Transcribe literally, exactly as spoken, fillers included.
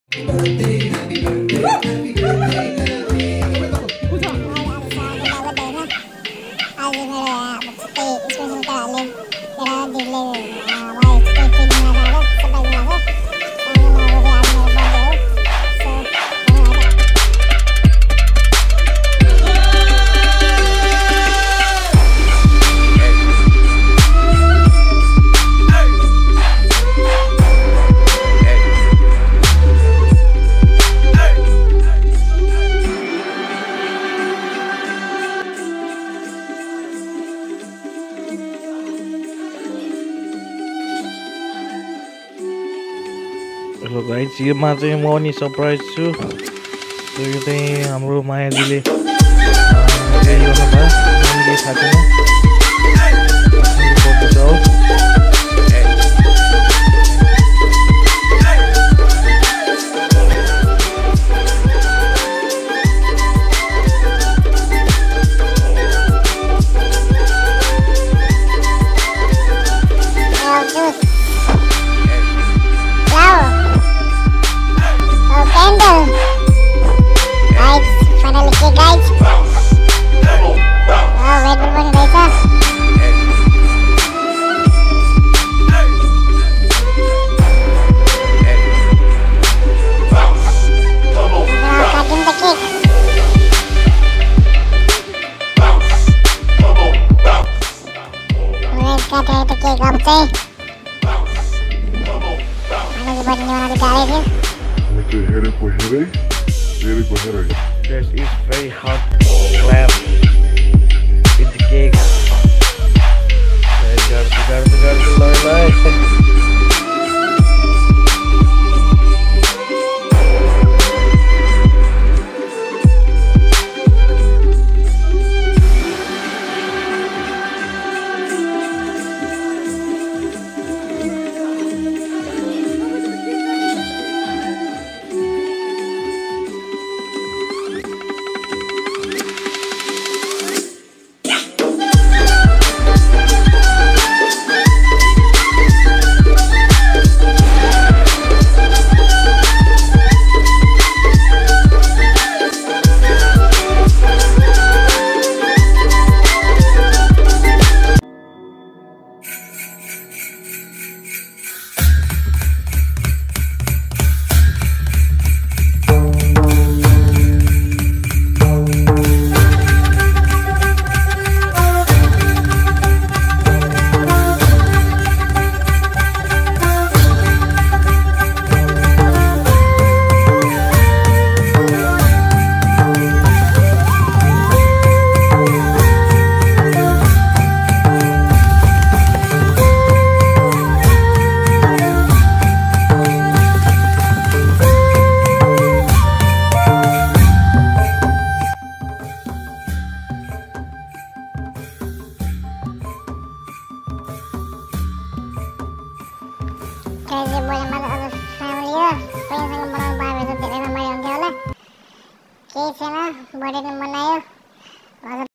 Hello guys, योमा चाहिँ म नि सरप्राइज छु। सो यो चाहिँ हाम्रो मायाजीले रेडी गर्नुभयो। मैले थाहा छैन This is very hot clap with the cake. Gar gar gar lai lai. Kayaknya boleh masuk ke family ya. Pengen sama orang baru itu tidak ramai yang dia lah. Oke, sana boleh mana ya.